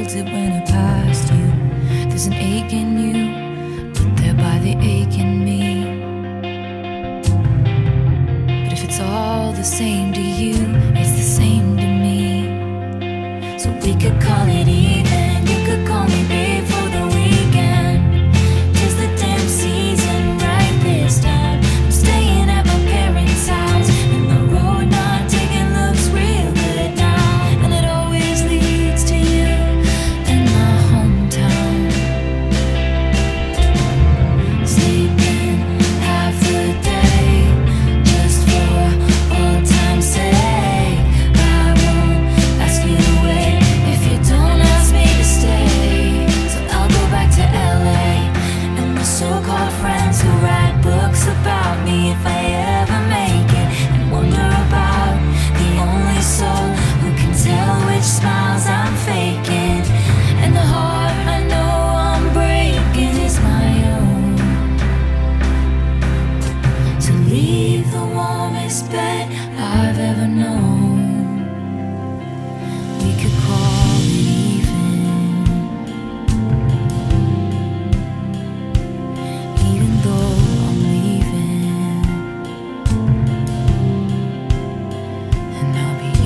felt it when I passed you. There's an ache in you, put there by the ache in me. But if it's all the same to you, it's the same to me. So we could call it even. You could call me babe for the weekend. 'Tis the damn season right this time. I'm staying at my parents' house, and the road not taking looks real good now. And it always leads to you in my hometown. Sleeping half the day just for old time's sake. I won't ask you to wait if you don't ask me to stay. So I'll go back to LA and my so-called friends who write books about me if I ever make it, and wonder about the only soul who can tell which smiles I'm faking. And the heart I know I'm breaking is my own. So leave the warmest bed I've ever known. We could call it even. Even though I'm leaving, and I'll be